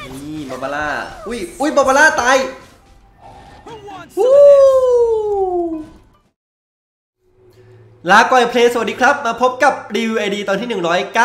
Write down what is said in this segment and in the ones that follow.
นี่บาบาร่าอุ้ยบาบาร่าตายลาก่อยเพลย์สวัสดีครับมาพบกับรีวิว ID ตอนที่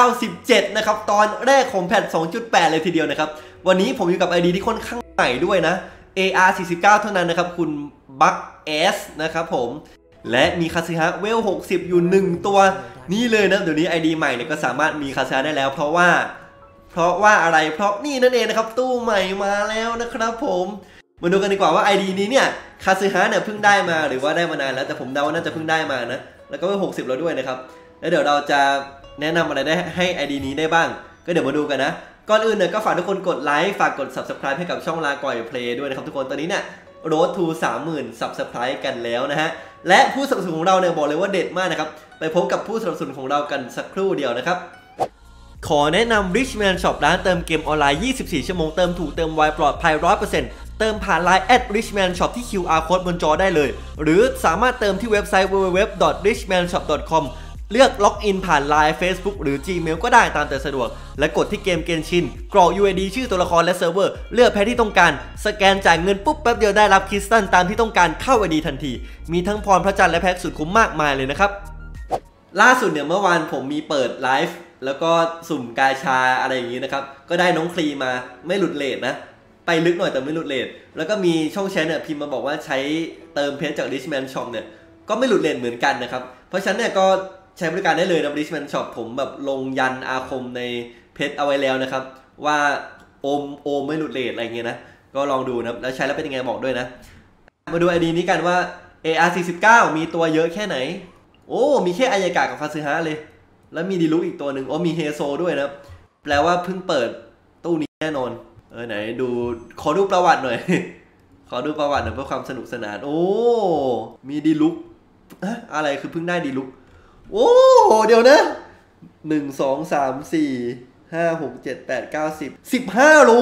197นะครับตอนแรกของแพท 2.8 เลยทีเดียวนะครับวันนี้ผมอยู่กับ ID ที่ค่อนข้างใหม่ด้วยนะ AR49 เท่านั้นนะครับคุณบัคเอสนะครับผมและมีคาซึฮะเวล60อยู่1ตัวนี่เลยนะเดี๋ยวนี้ ID ใหม่เนี่ยก็สามารถมีคาซึฮะได้แล้วเพราะว่าอะไรเพราะนี่นั่นเองนะครับตู้ใหม่มาแล้วนะครับผมมาดูกันดีกว่าว่า ID นี้เนี่ยคาซึฮะเนี่ยเพิ่งได้มาหรือว่าได้มานานแล้วแต่ผมเดาว่าน่าจะเพิ่งได้มานะแล้วก็เวล60แล้วด้วยนะครับแล้วเดี๋ยวเราจะแนะนำอะไรได้ให้ ID นี้ได้บ้างก็เดี๋ยวมาดูกันนะก่อนอื่นเนี่ยก็ฝากทุกคนกดไลค์ฝากกด Subscribe ให้กับช่องลาก่อยเพลย์ด้วยนะครับทุกคนตอนนี้เนี่ยRoad to 30,000 Subscribe กันแล้วนะฮะและผู้สนับสนุนของเราเนี่ยบอกเลยว่าเด็ดมากนะครับไปพบกับผู้สนับสนุนของเรากันสักครู่เดียวนะครับขอแนะนำ Richman Shop ร้านเติมเกมออนไลน์ 24 ชั่วโมงเติมถูกเติมไวปลอดภัย 100% เติมผ่าน Line @Richman Shop ที่ QR Code บนจอได้เลยหรือสามารถเติมที่เว็บไซต์ www.richmanshop.com เลือกล็อกอินผ่าน Line Facebook หรือ Gmail ก็ได้ตามแต่สะดวกและกดที่เกมเกนชินกรอก UID ชื่อตัวละครและเซิร์ฟเวอร์เลือกแพทที่ต้องการสแกนจ่ายเงินปุ๊บแป๊บเดียวได้รับคริสตัลตามที่ต้องการเข้า ID ทันทีมีทั้งพรพระจันทร์และแพ็กสุดคุ้มมากมายเลยนะครับล่าสุดเนี่ยเมื่อวานผมมีเปิดไลฟ์แล้วก็สุ่มกาชาอะไรอย่างนี้นะครับก็ได้น้องคลีมาไม่หลุดเรทนะไปลึกหน่อยแต่ไม่หลุดเรทแล้วก็มีช่องแชทเนี่ยพิมพ์มาบอกว่าใช้เติมเพชรจาก Richman Shop เนี่ยก็ไม่หลุดเรทเหมือนกันนะครับเพราะฉะนั้นเนี่ยก็ใช้บริการได้เลยนะ Richman Shop ผมแบบลงยันอาคมในเพชรเอาไว้แล้วนะครับว่าโอมไม่หลุดเรทอะไรเงี้ยนะก็ลองดูนะแล้วใช้แล้วเป็นยังไงบอกด้วยนะมาดู ID นี้กันว่า AR49 มีตัวเยอะแค่ไหนโอ้มีแค่อายากะกับคาซึฮะเลยแล้วมีดีลุกอีกตัวหนึ่งโอ้มีเฮโซด้วยนะแปลว่าเพิ่งเปิดตู้นี้แน่นอนไหนดูขอดูประวัติหน่อย ขอดูประวัติหน่อยเพื่อความสนุกสนานโอ้มีดีลุกอะไรคือเพิ่งได้ดีลุกโอ้เดี๋ยวนะ1 2 3 4 5 6 7 8 9 10 15 โล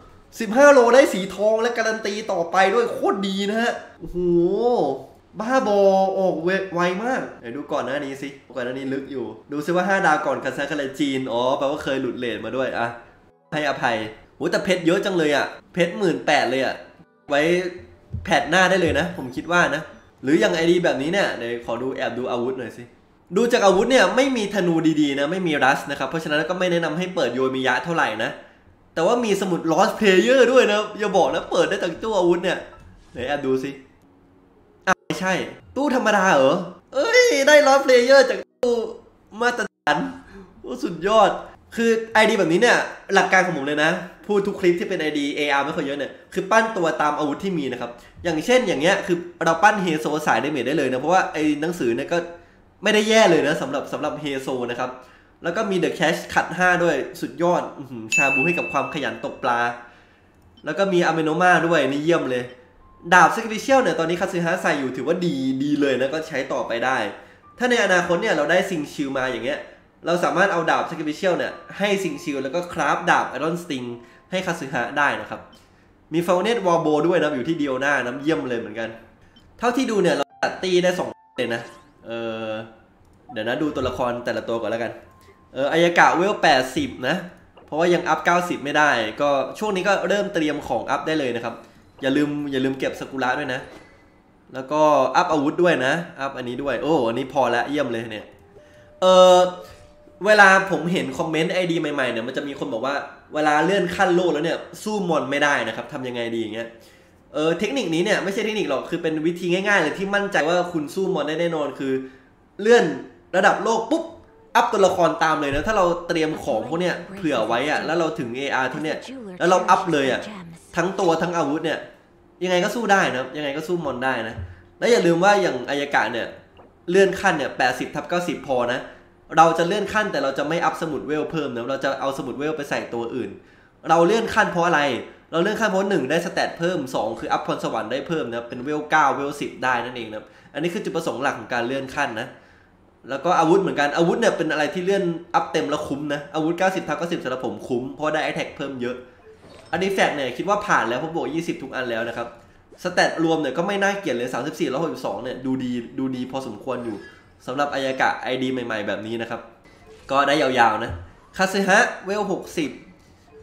15 โลได้สีทองและการันตีต่อไปด้วยโคตรดีนะฮะโอ้โหบ้าบอออกไวมากเดี๋ยวดูก่อนหน้านี้สิก่อนหน้านี้ลึกอยู่ดูซิว่า5ดาวก่อนคาซาคาเลจีนอ๋อแปลว่าเคยหลุดเรทมาด้วยอะให้อภัยโหแต่เพชรเยอะจังเลยอะเพชร18,000เลยอะไว้แพทหน้าได้เลยนะผมคิดว่านะหรืออย่างไอดีแบบนี้เนี่ยเดี๋ยวขอดูแอบดูอาวุธหน่อยสิดูจากอาวุธเนี่ยไม่มีธนูดีๆนะไม่มีรัสนะครับเพราะฉะนั้นก็ไม่แนะนำให้เปิดโยมิยะเท่าไหร่นะแต่ว่ามีสมุด Lost Player ด้วยนะอย่าบอกนะเปิดได้จากตู้อาวุธเนี่ยไหนแอบดูสิไม่ใช่ตู้ธรรมดาเหรอเอ้ยได้ Lost Player จากตู้มาตรฐานโอ้สุดยอดคือ ID แบบนี้เนี่ยหลักการของผมเลยนะพูดทุกคลิปที่เป็น ID AR ไม่ค่อยเยอะเนี่ยคือปั้นตัวตามอาวุธที่มีนะครับอย่างเช่นอย่างเงี้ยคือเราปั้นเฮโซสายเดเมจได้เลยนะเพราะว่าไอ้หนังสือเนี่ยก็ไม่ได้แย่เลยนะสำหรับเฮโซนะครับแล้วก็มีเดอะแคชขัด5ด้วยสุดยอดชาบูให้กับความขยันตกปลาแล้วก็มีอะเมโนมาด้วยนี่เยี่ยมเลยดาบสกิฟิเชียลเนี่ยตอนนี้คาซึฮะใส่อยู่ถือว่าดีเลยนะก็ใช้ต่อไปได้ถ้าในอนาคตเนี่ยเราได้ซิงชิลมาอย่างเงี้ยเราสามารถเอาดาบสกิฟิเชียลเนี่ยให้ซิงชิลแล้วก็คราฟดาบไอรอนสติงให้คาซึฮะได้นะครับมีฟาวเนตวอลโบด้วยนะอยู่ที่เดียวหน้าน้ำเยี่ยมเลยเหมือนกันเท่าที่ดูเนี่ยเราตัดตีได้2เลยนะเดี๋ยวนะดูตัวละครแต่ละตัวก่อนแล้วกันอายากะเวล80นะเพราะว่ายังอัพ90ไม่ได้ก็ช่วงนี้ก็เริ่มเตรียมของอัพได้เลยนะครับอย่าลืมเก็บสกุระด้วยนะแล้วก็อัพอาวุธด้วยนะอัพอันนี้ด้วยโอ้อันนี้พอแล้วเยี่ยมเลยเนี่ยเวลาผมเห็นคอมเมนต์ ID ใหม่ๆเนี่ยมันจะมีคนบอกว่าเวลาเลื่อนขั้นโลกแล้วเนี่ยสู้มอนไม่ได้นะครับทำยังไงดีอย่างเงี้ยเทคนิคนี้เนี่ยไม่ใช่เทคนิคหรอกคือเป็นวิธีง่ายๆเลยที่มั่นใจว่าคุณสู้มอนได้แน่นอนคือเลื่อนระดับโลกปุ๊บอัพตัวละครตามเลยนะถ้าเราเตรียมของพวกเนี้ยเผื่อไว้อะแล้วเราถึง AR ที่เนี้ยแล้วเราอัพเลยอะทั้งตัวทั้งอาวุธเนี่ยยังไงก็สู้ได้นะยังไงก็สู้มอนได้นะและอย่าลืมว่าอย่างอายากะเนี่ยเลื่อนขั้นเนี่ย80/90พอนะเราจะเลื่อนขั้นแต่เราจะไม่อัพสมุดเวลเพิ่มนะเราจะเอาสมุดเวลไปใส่ตัวอื่นเราเลื่อนขั้นเพราะอะไรเราเลื่อนขั้นเพราะ1ได้สแตทเพิ่ม2คืออัพพรสวรรค์ได้เพิ่มนะเป็นเวล9เวล10ได้นั่นเองนะอันนี้คือจุดประสงค์หลักของการเลื่อนขั้นนะแล้วก็อาวุธเหมือนกันอาวุธเนี่ยเป็นอะไรที่เลื่อนอัพเต็มแล้วคุ้มนะอาวุธ90/90สำหรับผมคุ้มเพราะได้แอทแทคเพิ่มเยอะอันนี้แฟกเนี่ยคิดว่าผ่านแล้วเพราะบวก20ทุกอันแล้วนะครับสแตทรวมเนี่ยก็ไม่น่าเกลียดเลย34แล้ว62เนี่ยดูดีพอสมควรอยู่สำหรับอายากะ ID ใหม่ๆแบบนี้นะครับก็ได้ยาวๆนะคาซึฮะเวล60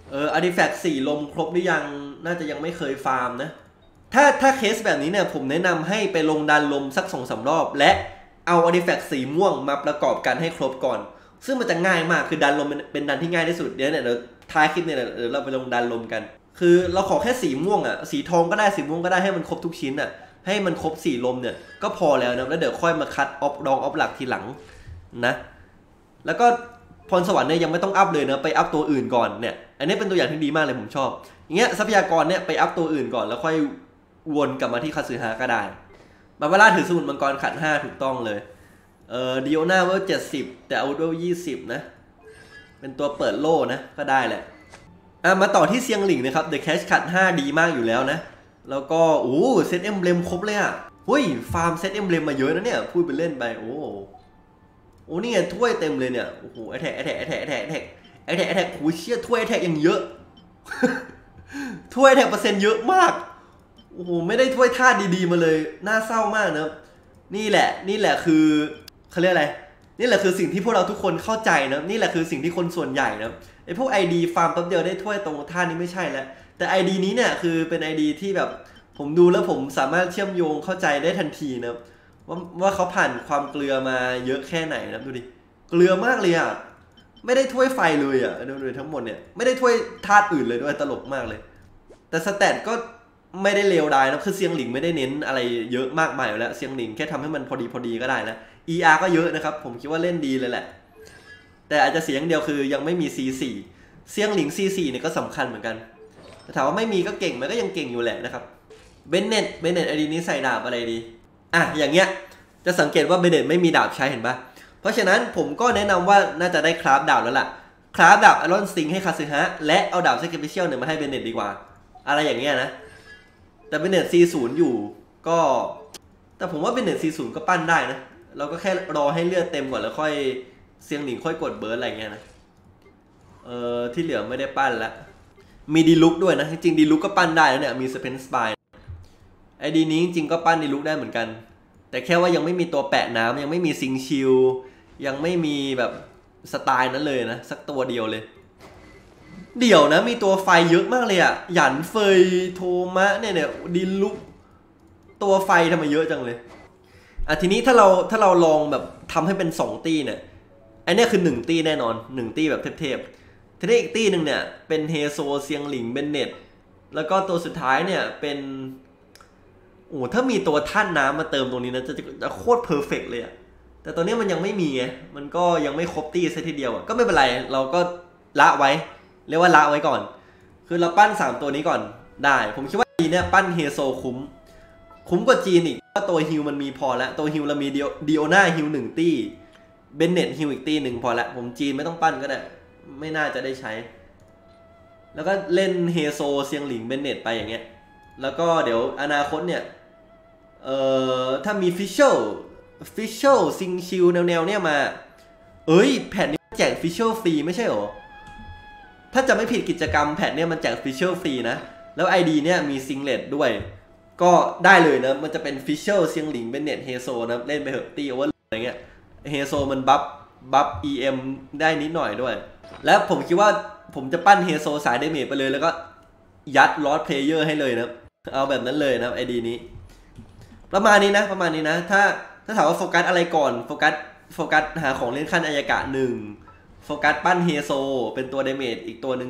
อาร์ติแฟกต์4ลมครบหรือยังน่าจะยังไม่เคยฟาร์มนะถ้าเคสแบบนี้เนี่ยผมแนะนำให้ไปลงดันลมสัก2-3 รอบและเอาอาร์ติแฟกต์สีม่วงมาประกอบกันให้ครบก่อนซึ่งมันจะง่ายมากคือดันลมเป็นดันที่ง่ายที่สุดเดี๋ยวท้ายคลิปเนี่ยเดี๋ยวเราไปลงดันลมกันคือเราขอแค่สีม่วงอ่ะสีทองก็ได้สีม่วงก็ได้ให้มันครบทุกชิ้นอ่ะให้มันครบ4ลมเนี่ยก็พอแล้วนะแล้วเดี๋ยวค่อยมาคัดออฟรองออฟหลักทีหลังนะแล้วก็พรสวรรค์เนี่ยยังไม่ต้องอัพเลยนะไปอัพตัวอื่นก่อนเนี่ยอันนี้เป็นตัวอย่างที่ดีมากเลยผมชอบอย่างเงี้ยทรัพยากรเนี่ยไปอัพตัวอื่นก่อนแล้วค่อยวนกลับมาที่คาสึฮะก็ได้บาบาร่าถือสมุนมังกรขัด5ถูกต้องเลยดิโอนาเวล70แต่อาวุธเวล20นะเป็นตัวเปิดโล่นะก็ได้แหละมาต่อที่เซียงหลิงนะครับ The Cash ขัด5ดีมากอยู่แล้วนะแล้วก็เซตเอ็มเบลมครบเลยอ่ะเฮ้ยฟาร์มเซตเอ็มเบลมมาเยอะนะเนี่ยพูดไปเล่นไปโอ้นี่ไงถ้วยเต็มเลยเนี่ยโอ้โหไอแท็กโหเชี่ยถ้วยไอแท็กยังเยอะ ถ้วยไอแท็กเปอร์เซ็นต์เยอะมากโอ้โหไม่ได้ถ้วยธาตุดีๆมาเลยน่าเศร้ามากนะนี่แหละคือเขาเรียกอะไรนี่แหละคือสิ่งที่พวกเราทุกคนเข้าใจนะนี่แหละคือสิ่งที่คนส่วนใหญ่นะไอพวก ID ฟาร์มแป๊บเดียวได้ถ้วยตรงธาตุนี้ไม่ใช่แล้วแต่ ID นี้เนี่ยคือเป็น ID ที่แบบผมดูแล้วผมสามารถเชื่อมโยงเข้าใจได้ทันทีนะว่าเขาผ่านความเกลือมาเยอะแค่ไหนนะดูดิเกลือมากเลยอ่ะไม่ได้ถ้วยไฟเลยอ่ะดูทั้งหมดเนี่ยไม่ได้ถ้วยธาตุอื่นเลยด้วยตลกมากเลยแต่สแตทก็ไม่ได้เลวร้ายนะคือเซียงหลิงไม่ได้เน้นอะไรเยอะมากมายอยู่แล้วเซียงหลิงแค่ทำให้มันพอดีก็ได้นะ ER ก็เยอะนะครับผมคิดว่าเล่นดีเลยแหละแต่อาจจะเสียอย่างเดียวคือยังไม่มี C4 เซียงหลิง C4 เนี่ยก็สำคัญเหมือนกันแต่ถามว่าไม่มีก็เก่งมันก็ยังเก่งอยู่แหละนะครับเบนเน็ตไอดีนี้ใส่ดาบอะไรดีอย่างเงี้ยจะสังเกตว่าเบนเน็ตไม่มีดาบใช้เห็นปะเพราะฉะนั้นผมก็แนะนำว่าน่าจะได้คราฟดาบแล้วล่ะคราฟดาบอารอนซิงให้คาสึฮะและเอาดาบเซคิฟิเชียลเนี่ยมาให้เบนเน็ตดีกว่าอะไรอย่างเงี้ยนะแต่เบนเน็ต C0 อยู่ก็แต่ผมว่าเบนเน็ต C0 ก็ปั้นได้นะเราก็แค่รอให้เลือดเต็มก่อนแล้วค่อยเซียงหนิงค่อยกดเบิร์ดอะไรเงี้ยนะที่เหลือไม่ได้ปั้นละมีดีลุกด้วยนะจริงๆดีลุกก็ปั้นได้แล้วเนี่ยมีสเปนสปายไอดีนี้จริงๆก็ปั้นดีลุกได้เหมือนกันแต่แค่ว่ายังไม่มีตัวแปะน้ำยังไม่มีซิงชิลยังไม่มีแบบสไตล์นั้นเลยนะสักตัวเดียวเลยเดี๋ยวนะมีตัวไฟเยอะมากเลยอ่ะหยันเฟยโทมะเนี่ยดีลุกตัวไฟทำไมเยอะจังเลยทีนี้ถ้าเราลองแบบทำให้เป็น2ตีเนี่ยไอเนี้ยคือ1ตีแน่นอน1ตีแบบเทพๆทีนี้อีกตีหนึ่งเนี่ยเป็นเฮโซเซียงหลิงเบนเน็ตแล้วก็ตัวสุดท้ายเนี่ยเป็นถ้ามีตัวท่านน้ำมาเติมตรงนี้นะจะโคตรเพอร์เฟกต์เลยอะแต่ตอนนี้มันยังไม่มีไงมันก็ยังไม่ครบตีซะทีเดียวก็ไม่เป็นไรเราก็ละไว้เรียกว่าละไว้ก่อนคือเราปั้น3ตัวนี้ก่อนได้ผมคิดว่าทีเนี่ยปั้นเฮโซคุ้มกว่าจีนอีกว่าตัวฮิลมันมีพอแล้วตัวฮิลเรามีดิโอนาฮิล1ตีเบนเน็ตฮิลอีกตี1พอแล้วผมจีนไม่ต้องปั้นก็ได้ไม่น่าจะได้ใช้แล้วก็เล่นเฮโซเซียงหลิงเบนเน็ตไปอย่างเงี้ยแล้วก็เดี๋ยวอนาคตเนี่ยถ้ามีฟิชเชลซิงชิลแนวเนี่ยมาแผ่นนี้แจกฟิชเชลฟรีไม่ใช่หรอถ้าจะไม่ผิดกิจกรรมแผ่นเนี่ยมันแจกฟิชเชลฟรีนะแล้ว ID เนี่ยมีซิงเลตด้วยก็ได้เลยนะมันจะเป็นฟิชเชลเซียงหลิงเบนเน็ตเฮโซนะเล่นไปเหอะตีโอเวอร์อะไรเงี้ยเฮโซมันบัฟ EM ได้นิดหน่อยด้วยแล้วผมคิดว่าผมจะปั้นเฮโซสายเดเมจไปเลยแล้วก็ยัดลอสเพลเยอร์ให้เลยนะเอาแบบนั้นเลยนะ ID นี้ประมาณนี้นะถ้าถามว่าโฟกัสอะไรก่อนโฟกัสหาของเล่นขั้นอายากะ1โฟกัสปั้นเฮโซเป็นตัวเดเมจอีกตัวหนึ่ง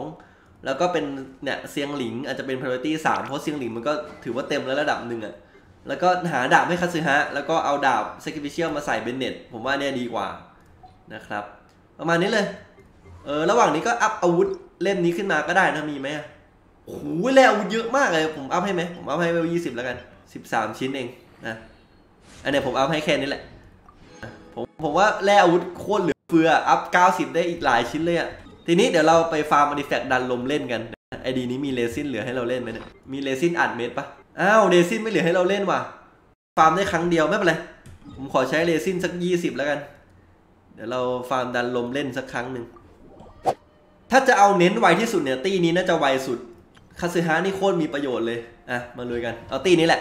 2แล้วก็เป็นเนี่ยเซียงหลิงอาจจะเป็น priority 3เพราะเซียงหลิงมันก็ถือว่าเต็มแล้วระดับหนึ่งอ่ะแล้วก็หาดาบให้คาซึฮะแล้วก็เอาดาบ sacrificial มาใส่เบนเน็ตผมว่าเนี่ยดีกว่านะครับประมาณนี้เลยระหว่างนี้ก็อัพอาวุธเล่มนี้ขึ้นมาก็ได้นะมีไหมโอ้โหแล้วอาวุธเยอะมากเลยผมอัพให้ไหมผมอัพให้เวล20แล้วกัน13ชิ้นเองนะอันนี้ผมอัพให้แค่นี้แหละผมว่าแร่อาวุธโคตรเหลือเฟืออัพ90ได้อีกหลายชิ้นเลยอ่ะทีนี้เดี๋ยวเราไปฟาร์มอาร์ติแฟกต์ดันลมเล่นกันไอดีนี้มีเรซินเหลือให้เราเล่นไหมเนี่ยมีเรซินอัดเม็ดปะเรซินไม่เหลือให้เราเล่นว่ะฟาร์มได้ครั้งเดียวไม่เป็นไรผมขอใช้เรซินสัก20แล้วกันเดี๋ยวเราฟาร์มดันลมเล่นสักครั้งหนึ่งถ้าจะเอาเน้นไวที่สุดเนี่ยตีนี้น่าจะไวสุดคาซึฮะนี่โคตรมีประโยชน์เลยมาเลยกันเอาตีนี้แหละ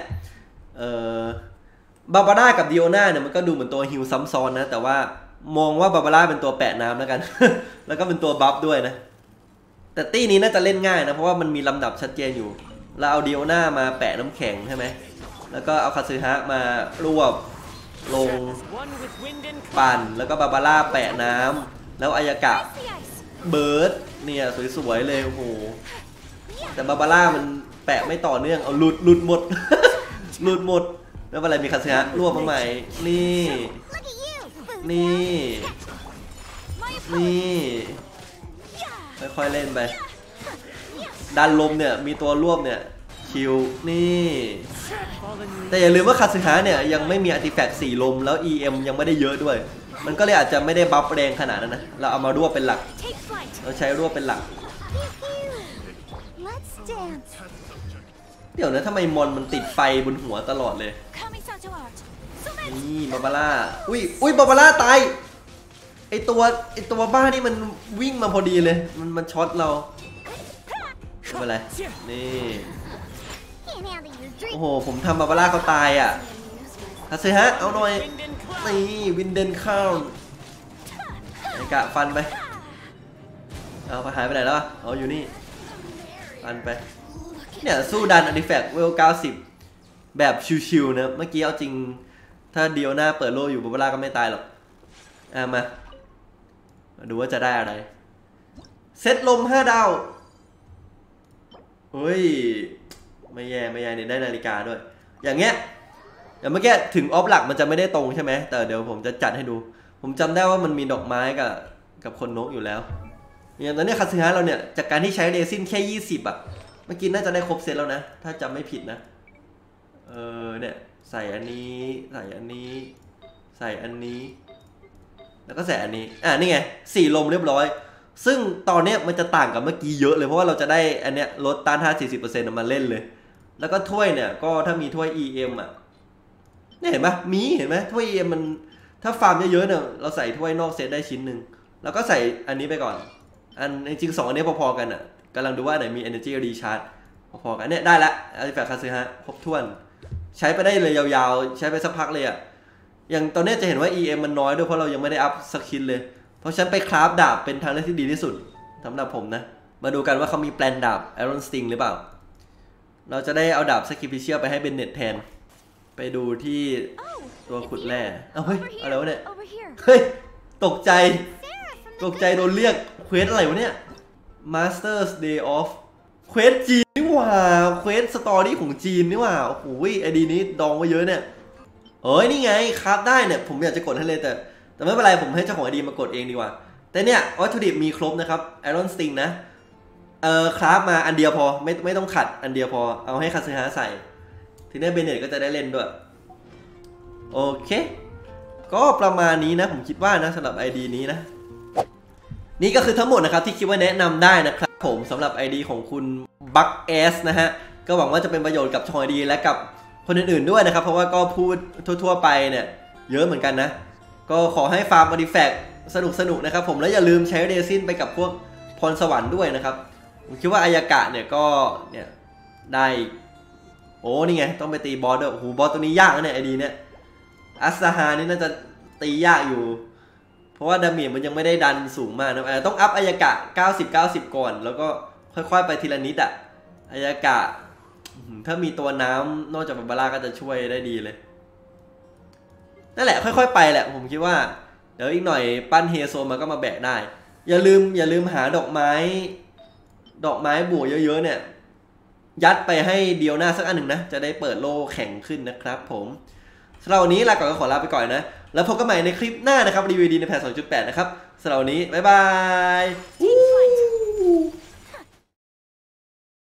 บาบาร่ากับดิโอนาเนี่ยมันก็ดูเหมือนตัวฮิลซ้ำซ้อนนะแต่ว่ามองว่าบาบาร่าเป็นตัวแปะน้ำแล้วกัน แล้วก็เป็นตัวบัฟด้วยนะแต่ตี้นี้น่าจะเล่นง่ายนะเพราะว่ามันมีลำดับชัดเจนอยู่เราเอาเดียวหน้ามาแปะน้ำแข็งใช่ไหมแล้วก็เอาคาซึฮะมารวบลงปั่นแล้วก็บาบาร่าแปะน้ำแล้วอายากะเบิร์ดเนี่ยสวยๆเลยโอ้โหแต่บาบาร่ามันแปะไม่ต่อเนื่องเอาหลุดหมด หลุดหมดแล้วอะไรมีคาซึฮะรวบมาใหม่นี่ค่อยๆเล่นไปดันลมเนี่ยมีตัวรวบเนี่ยคิวนี่แต่อย่าลืมว่าคาซึฮะเนี่ยยังไม่มีอาร์ติแฟกต์4ลมแล้ว EM ยังไม่ได้เยอะด้วยมันก็เลยอาจจะไม่ได้บัฟแรงขนาดนั้นนะเราเอามารวบเป็นหลักเราใช้รวบเป็นหลักเดี๋ยวนะทำไมมอนมันติดไฟบนหัวตลอดเลยนี่บาบาร่าอุ้ยบาบาร่าตายไอตัวบ้านี่มันวิ่งมาพอดีเลยมันช็อตเราไม่เป็นไรนี่โอ้โหผมทำบาบาร่าเขาตายอ่ะคาซึฮะเอาหน่อยนี่วินเดนเข้าไอกะฟันไปเอาไปหายไปไหนแล้วอ๋ออยู่นี่ฟันไปเนี่ยสู้ดันอาร์ติแฟกต์เวล90แบบชิวๆนะเมื่อกี้เอาจริงถ้าเดียวหน้าเปิดโลอยู่บาบาร่าก็ไม่ตายหรอกมาดูว่าจะได้อะไรเซตลม5 ดาวเฮ้ยไม่แย่เนี่ยได้นาฬิกาด้วยอย่างเงี้ยอย่างเมื่อกี้ถึงออฟหลักมันจะไม่ได้ตรงใช่ไหมแต่เดี๋ยวผมจะจัดให้ดูผมจำได้ว่ามันมีดอกไม้กับคนนกอยู่แล้วอย่างตอนนี้คาซึฮะเราเนี่ยจากการที่ใช้เรซินแค่20อ่ะเมื่อกี้น่าจะได้ครบเซตแล้วนะถ้าจำไม่ผิดนะเนี่ยใส่อันนี้ใส่อันนี้ใส่อันนี้แล้วก็ใส่อันนี้นี่ไง4ลมเรียบร้อยซึ่งตอนนี้มันจะต่างกับเมื่อกี้เยอะเลยเพราะว่าเราจะได้อันเนี้ยลดต้าน40%มาเล่นเลยแล้วก็ถ้วยเนี่ยก็ถ้ามีถ้วย EM อ่ะเนี่ยเห็นปะเห็นไหมถ้วย EM มันถ้าฟาร์มเยอะๆเนี่ยเราใส่ถ้วยนอกเซตได้ชิ้นหนึ่งแล้วก็ใส่อันนี้ไปก่อนจริงๆ2อันนี้พอๆกันอ่ะกำลังดูว่าไหนมี Energy Recharge พอๆกันเนี่ยได้ละอาร์ติแฟกต์คาซึฮะครบถ้วนใช้ไปได้เลยยาวๆใช้ไปสักพักเลยอ่ะอย่างตอนนี้จะเห็นว่า EM มันน้อยด้วยเพราะเรายังไม่ได้อัพสกิลเลยเพราะฉันไปคราฟดาบเป็นทางเลือกที่ดีที่สุดสำหรับผมนะมาดูกันว่าเขามีแปลนดาบ Iron Sting หรือเปล่าเราจะได้เอาดาบ Sacrificial ไปให้เบนเน็ตแทนไปดูที่ตัวขุดแร่เฮ้ยอะไรวะเนี่ยเฮ้ยตกใจโดนเรียกเควสอะไรวะเนี่ย Masters Day Off เควสจีนนี่หว่าเควสสตอรี่ของจีนนี่หว่าโอ้โหไอดีนี้ดองไว้เยอะเนี่ยนี่ไงคราฟได้เนี่ยผมอยากจะกดให้เลยแต่ไม่เป็นไรผมให้เจ้าของไอดีมากดเองดีกว่าแต่เนี่ยวัตถุดิบมีครบนะครับ Iron Sting นะคราฟมาอันเดียวพอไม่ต้องขัดอันเดียวพอเอาให้คาซึฮะใส่ทีนี้เบเนตก็จะได้เล่นด้วยโอเคก็ประมาณนี้นะผมคิดว่านะสำหรับ ID นี้นะนี่ก็คือทั้งหมดนะครับที่คิดว่าแนะนำได้นะครับผมสำหรับ ID ของคุณบักเอสนะฮะก็หวังว่าจะเป็นประโยชน์กับช่อง ID และกับคนอื่นๆด้วยนะครับเพราะว่าก็พูดทั่วๆไปเนี่ยเยอะเหมือนกันนะก็ขอให้ฟาร์มอาร์ติแฟกต์สนุกนะครับผมแล้วอย่าลืมใช้เรซินไปกับพวกพรสวรรค์ด้วยนะครับผมคิดว่าอายากะเนี่ยก็เนี่ยได้นี่ไงต้องไปตีบอสด้วยโอ้โหบอสตัวนี้ยากนะเนี่ยไอดีเนี่ยอัสฮานี่น่าจะตียากอยู่เพราะว่าดาเมจมันยังไม่ได้ดันสูงมากนะต้องอัพอายากะ90 ก่อนแล้วก็ค่อยๆไปทีละนิดอ่ะอายากะถ้ามีตัวน้ำนอกจากบาบาร่าก็จะช่วยได้ดีเลยนั่นแหละค่อยๆไปแหละผมคิดว่าเดี๋ยวอีกหน่อยปั้นเฮโซมาก็มาแบกได้อย่าลืมหาดอกไม้บัวเยอะๆเนี่ยยัดไปให้เดียวหน้าสักอันหนึ่งนะจะได้เปิดโลแข็งขึ้นนะครับผมสำหรับวันนี้ลาก่อนก็ขอลาไปก่อนนะแล้วพบกันใหม่ในคลิปหน้านะครับรีวิวดีในแพท 2.8 นะครับสำหรับวันนี้บ๊ายบาย